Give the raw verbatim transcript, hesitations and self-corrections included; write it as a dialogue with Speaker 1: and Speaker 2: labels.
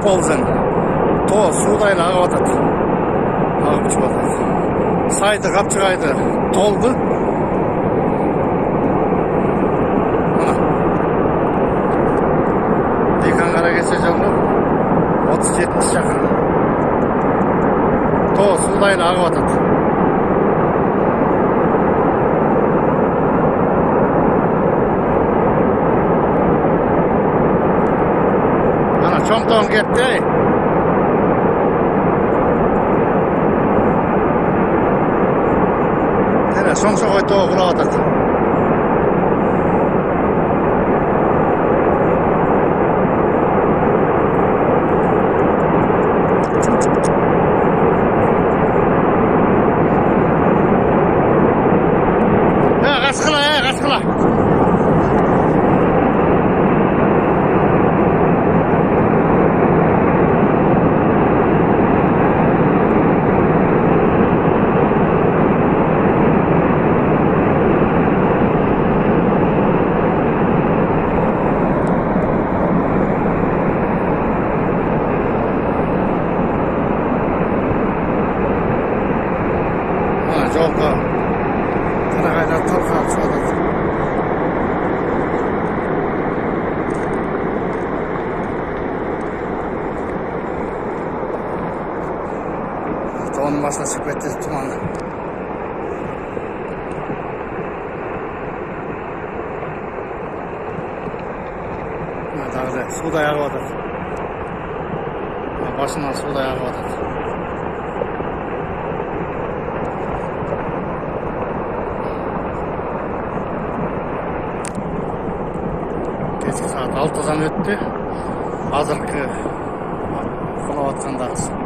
Speaker 1: болдың. То судай ағып атады. Ағып шығып атады. Сайды қапчығайды толды. Мына. Декан Қаракесе жолы отыз жетінші шақырым. То судай ағып атады. Чоңтоң кетті. Әне соң-соғай тоғы құрап атады. Ә, қасқыла, ә, қасқыла. Жолға қарағайда талқалап шығады. Тоғының басына шығып кетті тұманы. Тағы судай ағып атады. Басынан судай ағып атады. Кешкі сағат алтыдан өтті. Азыркы құлап атқандағысы.